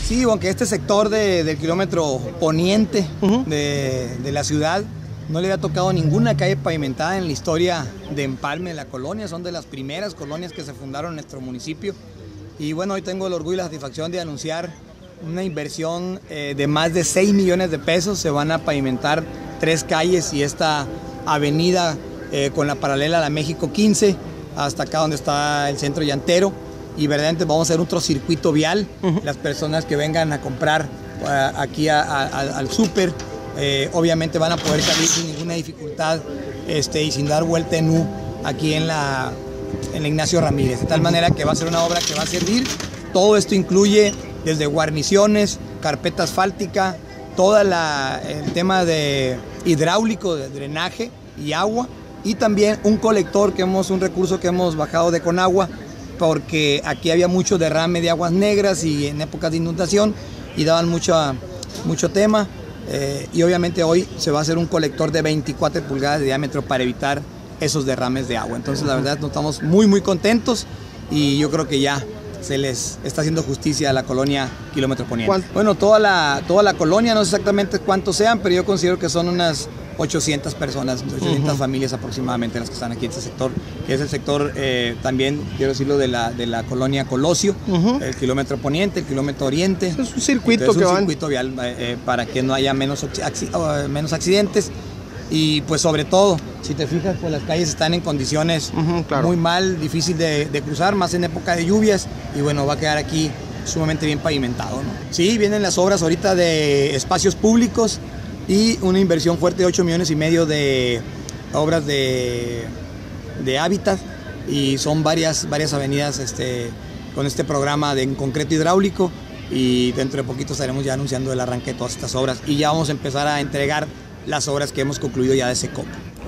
Sí, aunque este sector del kilómetro poniente de la ciudad no le había tocado ninguna calle pavimentada en la historia de Empalme, de la colonia. Son de las primeras colonias que se fundaron en nuestro municipio. Y bueno, hoy tengo el orgullo y la satisfacción de anunciar una inversión de más de 6 millones de pesos. Se van a pavimentar 3 calles y esta avenida con la paralela a la México 15 hasta acá donde está el centro llantero. Y verdaderamente vamos a hacer otro circuito vial. Las personas que vengan a comprar aquí al súper, obviamente van a poder salir sin ninguna dificultad y sin dar vuelta en U aquí en la Ignacio Ramírez. De tal manera que va a ser una obra que va a servir. Todo esto incluye desde guarniciones, carpeta asfáltica, todo el tema de hidráulico, de drenaje y agua, y también un colector un recurso que hemos bajado de Conagua, porque aquí había mucho derrame de aguas negras y en épocas de inundación y daban mucho tema, y obviamente hoy se va a hacer un colector de 24 pulgadas de diámetro para evitar esos derrames de agua. Entonces la verdad nos estamos muy contentos y yo creo que ya se les está haciendo justicia a la colonia Kilómetro Poniente. ¿Cuánto? Bueno, toda la colonia, no sé exactamente cuántos sean, pero yo considero que son unas 800 personas, 800 familias aproximadamente las que están aquí en este sector, que es el sector también, quiero decirlo, de la colonia Colosio, el Kilómetro Poniente, el Kilómetro Oriente. Es un circuito que van. Circuito vial para que no haya menos accidentes. Y pues sobre todo, si te fijas, pues las calles están en condiciones muy mal, difícil de cruzar, más en época de lluvias, y bueno, va a quedar aquí sumamente bien pavimentado, ¿no? Sí, vienen las obras ahorita de espacios públicos y una inversión fuerte de 8 millones y medio de obras de hábitat, y son varias avenidas con este programa en concreto hidráulico, y dentro de poquito estaremos ya anunciando el arranque de todas estas obras y ya vamos a empezar a entregar las obras que hemos concluido ya de Secopo.